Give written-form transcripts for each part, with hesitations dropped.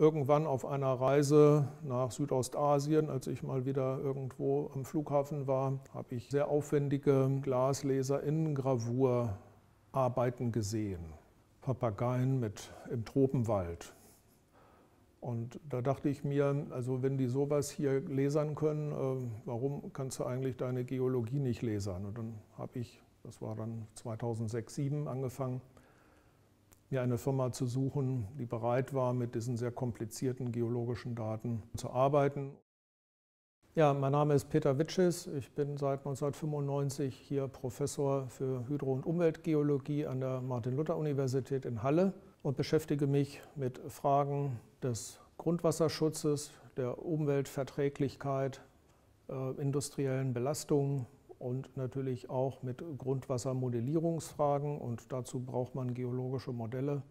irgendwann auf einer Reise nach Südostasien, als ich mal wieder irgendwo am Flughafen war, habe ich sehr aufwendige Glasleser-Innengravurarbeiten gesehen. Papageien im Tropenwald. Und da dachte ich mir, also wenn die sowas hier lasern können, warum kannst du eigentlich deine Geologie nicht lasern? Und dann habe ich, das war dann 2006, 2007, angefangen, mir eine Firma zu suchen, die bereit war, mit diesen sehr komplizierten geologischen Daten zu arbeiten. Ja, mein Name ist Peter Witsches. Ich bin seit 1995 hier Professor für Hydro- und Umweltgeologie an der Martin-Luther-Universität in Halle und beschäftige mich mit Fragen des Grundwasserschutzes, der Umweltverträglichkeit, industriellen Belastungen und natürlich auch mit Grundwassermodellierungsfragen, und dazu braucht man geologische Modelle.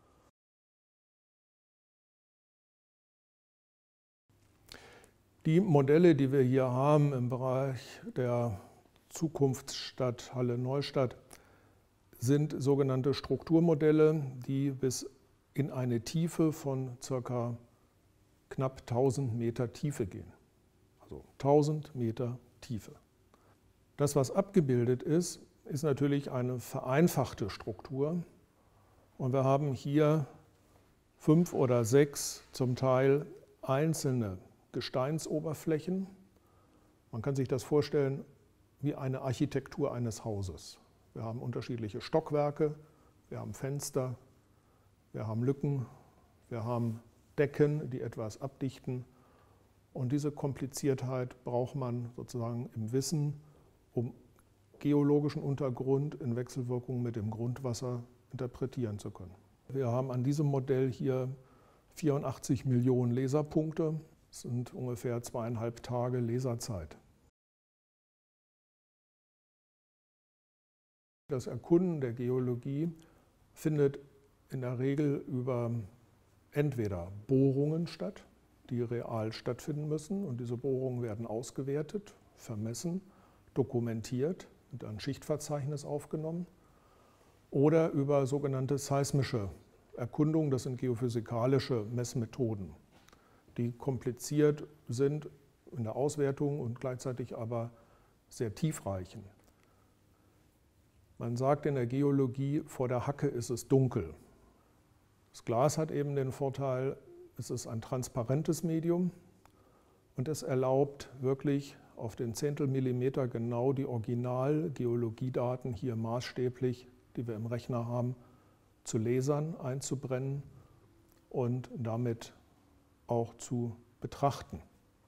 Die Modelle, die wir hier haben im Bereich der Zukunftsstadt Halle-Neustadt, sind sogenannte Strukturmodelle, die bis in eine Tiefe von ca. knapp 1000 Meter Tiefe gehen. Also 1000 Meter Tiefe. Das, was abgebildet ist, ist natürlich eine vereinfachte Struktur. Und wir haben hier 5 oder 6 zum Teil einzelne Gesteinsoberflächen. Man kann sich das vorstellen wie eine Architektur eines Hauses. Wir haben unterschiedliche Stockwerke, wir haben Fenster, wir haben Lücken, wir haben Decken, die etwas abdichten. Und diese Kompliziertheit braucht man sozusagen im Wissen, um geologischen Untergrund in Wechselwirkung mit dem Grundwasser interpretieren zu können. Wir haben an diesem Modell hier 84 Millionen Laserpunkte. Das sind ungefähr 2,5 Tage Laserzeit. Das Erkunden der Geologie findet in der Regel über entweder Bohrungen statt, die real stattfinden müssen, und diese Bohrungen werden ausgewertet, vermessen, dokumentiert und ein Schichtverzeichnis aufgenommen, oder über sogenannte seismische Erkundungen, das sind geophysikalische Messmethoden, die kompliziert sind in der Auswertung und gleichzeitig aber sehr tiefreichen. Man sagt in der Geologie, vor der Hacke ist es dunkel. Das Glas hat eben den Vorteil, es ist ein transparentes Medium und es erlaubt wirklich auf den Zehntelmillimeter genau die Original-Geologiedaten hier maßstäblich, die wir im Rechner haben, zu lasern, einzubrennen und damit auch zu betrachten.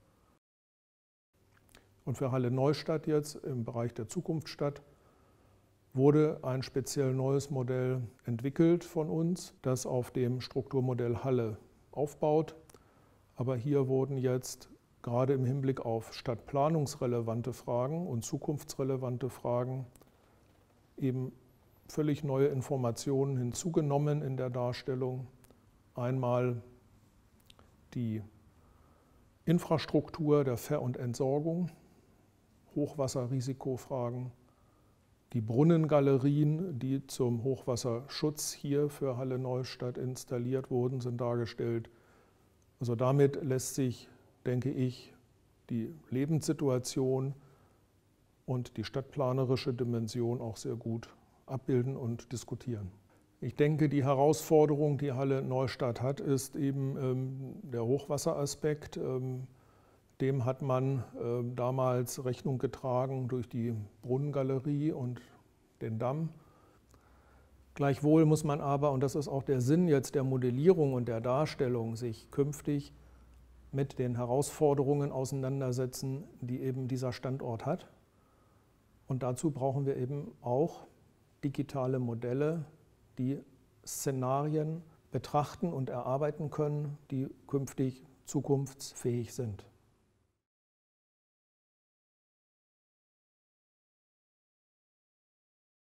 Und für Halle-Neustadt jetzt im Bereich der Zukunftsstadt wurde ein speziell neues Modell entwickelt von uns, das auf dem Strukturmodell Halle aufbaut. Aber hier wurden jetzt gerade im Hinblick auf stadtplanungsrelevante Fragen und zukunftsrelevante Fragen eben völlig neue Informationen hinzugenommen in der Darstellung. Einmal die Infrastruktur der Ver- und Entsorgung, Hochwasserrisikofragen, die Brunnengalerien, die zum Hochwasserschutz hier für Halle-Neustadt installiert wurden, sind dargestellt. Also damit lässt sich, denke ich, die Lebenssituation und die stadtplanerische Dimension auch sehr gut abbilden und diskutieren. Ich denke, die Herausforderung, die Halle-Neustadt hat, ist eben der Hochwasseraspekt. Dem hat man damals Rechnung getragen durch die Brunnengalerie und den Damm. Gleichwohl muss man aber, und das ist auch der Sinn jetzt der Modellierung und der Darstellung, sich künftig mit den Herausforderungen auseinandersetzen, die eben dieser Standort hat. Und dazu brauchen wir eben auch digitale Modelle, die Szenarien betrachten und erarbeiten können, die künftig zukunftsfähig sind.